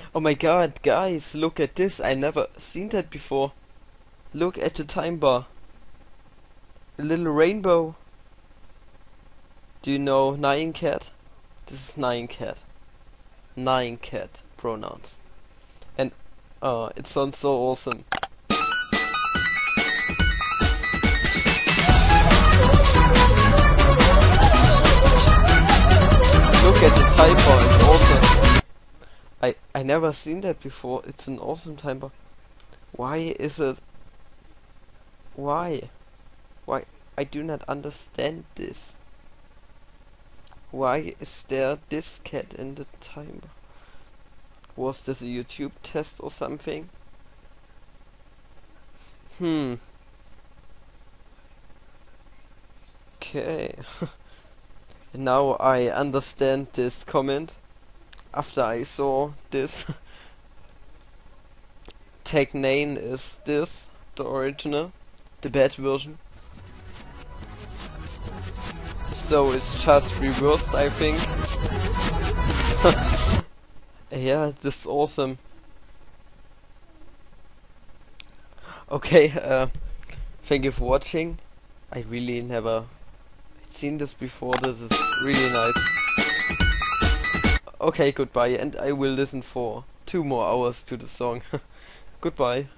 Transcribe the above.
Oh my god, guys, look at this. I never seen that before. Look at the time bar. A little rainbow. Do you know Nyan Cat? This is Nyan Cat. Nyan Cat pronouns. And it sounds so awesome. Look at the time bar, it's awesome. I never seen that before. It's an awesome time bar. Why is it? Why? Why? I do not understand this. Why is there this cat in the timer? Was this a YouTube test or something? Okay. Now I understand this comment. After I saw this. Tag name is this, the original, the bad version. So it's just reversed, I think. Yeah, this is awesome. Okay, thank you for watching. I really never seen this before. This is really nice. Okay, goodbye, and I will listen for 2 more hours to the song. Goodbye.